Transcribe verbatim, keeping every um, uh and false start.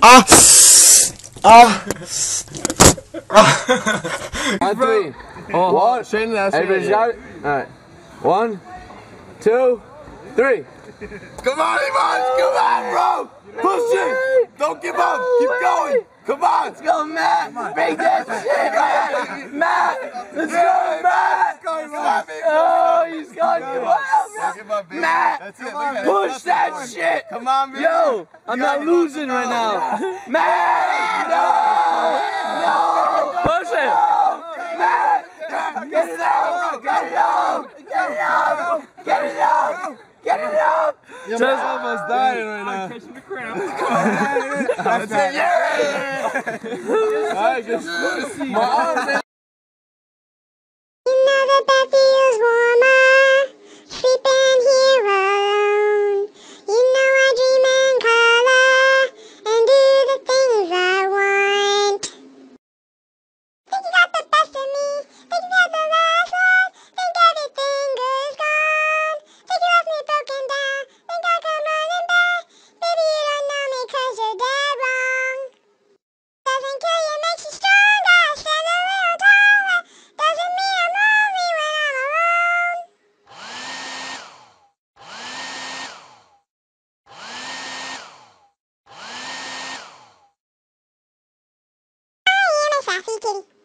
Ah! Ah! On three. Oh, One. Shane, that's Everybody's got it? Alright. One, two, three. Come on, Iman! Come on, bro! Push it! Don't give up! Keep going! Come on! Let's go, Matt! Bring that shit, Matt! Matt! Let's go, Matt! Come on, baby! Oh, he's gone. Come on, Don't give up, baby. Matt! That's it. Look at it. Push That's that nothing. shit! Come on, baby. Yo, I'm You not gotta losing go. right now. Matt! No! No! Push it! Matt! Get it out! Get it out! Get it out! Get it out! Get it out! Just almost dying right now. Catching the cramp. That's it. Yeah! Alright, good. My arms ain't. You know the bed feels warmer, sleeping here alone. You know I dream in color and do the things I want. Think you got the best of me, think you got the last word, think everything good is gone. Think you left me broken down, think I come running back. Baby, you don't know me 'cause you're dead wrong. Doesn't kill you, makes you stronger, stand a little taller. Doesn't mean I'm lonely when I'm alone. I am a sassy kitty.